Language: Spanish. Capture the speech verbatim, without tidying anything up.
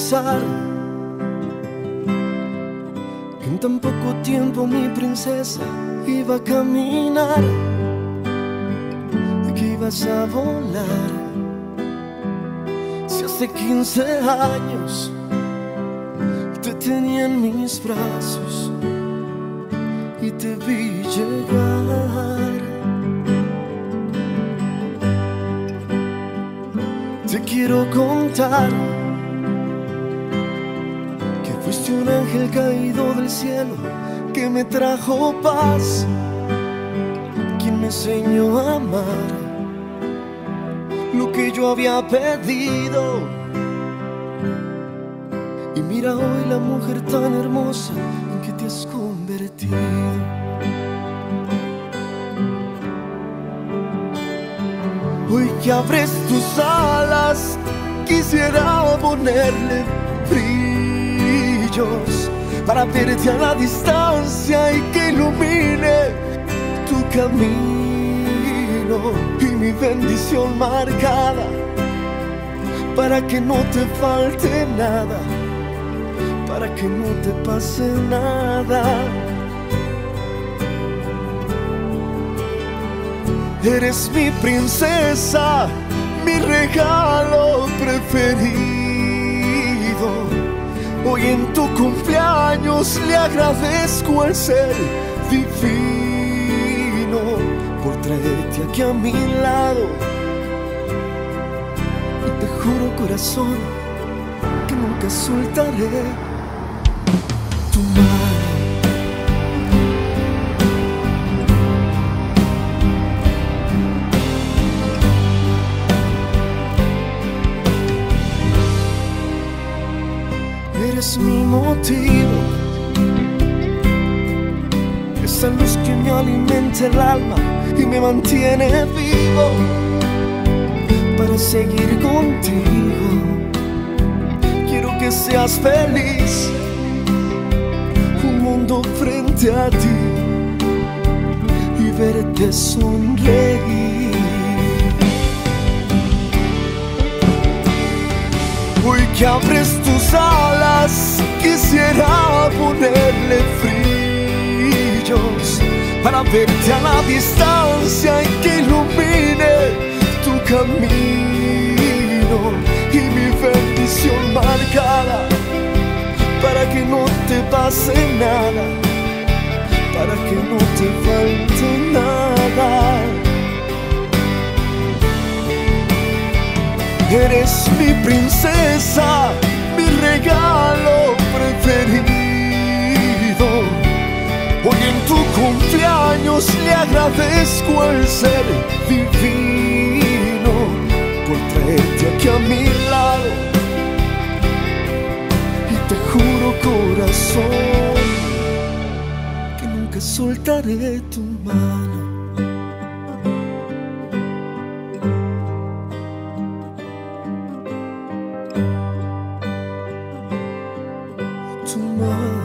pensar que en tan poco tiempo mi princesa iba a caminar, que ibas a volar. Si hace quince años te tenía en mis brazos y te vi llegar. Te quiero contar que fuiste un ángel caído del cielo que me trajo paz, quien me enseñó a amar lo que yo había pedido. Y mira hoy la mujer tan hermosa en que te has convertido. Hoy que abres tus alas, quisiera ponerle brillos para verte a la distancia y que ilumine tu camino y mi bendición marcada, para que no te falte nada, para que no te pase nada. Eres mi princesa, mi regalo preferido. Hoy en tu cumpleaños le agradezco el ser divino por traerte aquí a mi lado. Y te juro, corazón, que nunca soltaré tu mano. Eres mi motivo, esa luz que me alimenta el alma y me mantiene vivo para seguir contigo. Quiero que seas feliz, un mundo frente a ti y verte sonreír. Hoy que abres tus alas, quisiera ponerle brillos para verte a la distancia y que ilumine tu camino y mi bendición marcada, para que no te pase nada, para que no te falte nada. Eres mi princesa, mi regalo preferido. Hoy en tu cumpleaños le agradezco el ser divino por traerte aquí a mi lado. Y te juro, corazón, que nunca soltaré tu mano. Tu mano.